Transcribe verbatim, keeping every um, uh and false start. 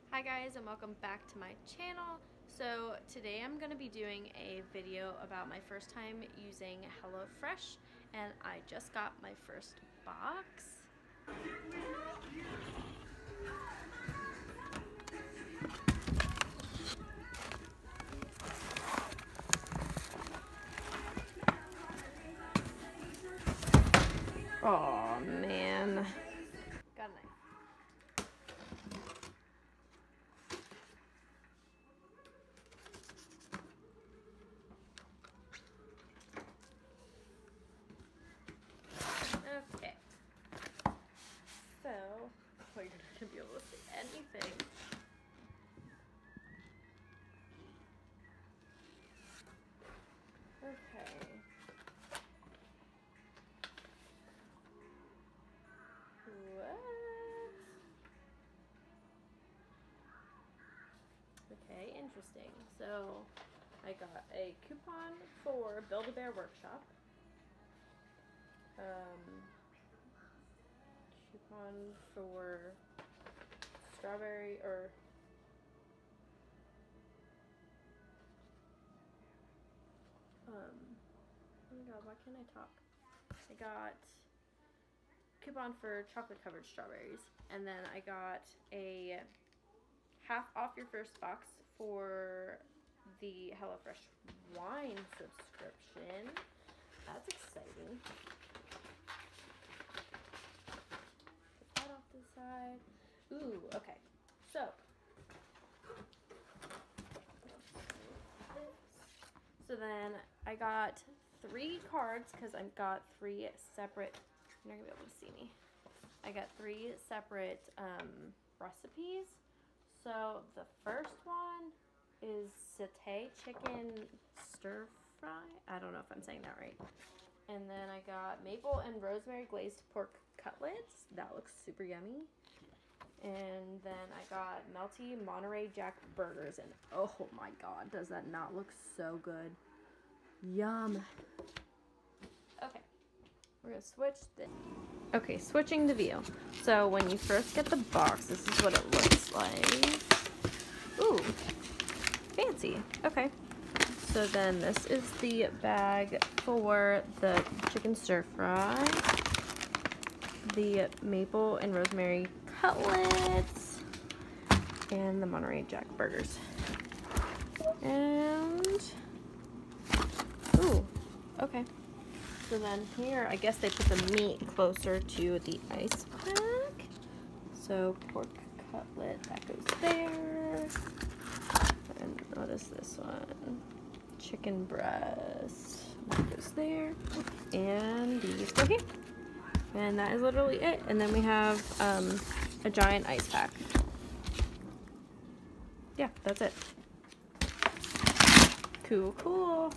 Hi guys, and welcome back to my channel. So today I'm going to be doing a video about my first time using HelloFresh, and I just got my first box. Oh man. Got a knife. Okay. So, oh, you're not gonna be able to see anything. Okay. What? Okay, interesting. So, I got a coupon for Build-A-Bear Workshop. Um, coupon for strawberry or um oh my god, why can't I talk? I got coupon for chocolate covered strawberries, and then I got a half off your first box for the HelloFresh wine subscription. That's exciting. Put that off to the side. Ooh, okay. So So then I got three cards because I got three separate, you're not gonna be able to see me. I got three separate um, recipes. So the first one is satay chicken stir fry. I don't know if I'm saying that right. And then I got maple and rosemary glazed pork cutlets. That looks super yummy. And then I got melty Monterey Jack burgers, and oh my god, does that not look so good? Yum. Okay, we're gonna switch this. Okay, switching the view. So when you first get the box, this is what it looks like. Ooh, fancy. Okay. So then this is the bag for the chicken stir fry, the maple and rosemary cutlets, and the Monterey Jack burgers. And, ooh, okay. So then here, I guess they put the meat closer to the ice pack. So pork cutlet, that goes there. And what is this one? Chicken breast, that goes there. And these go here. And that is literally it. And then we have um, a giant ice pack. Yeah, that's it. Cool, cool.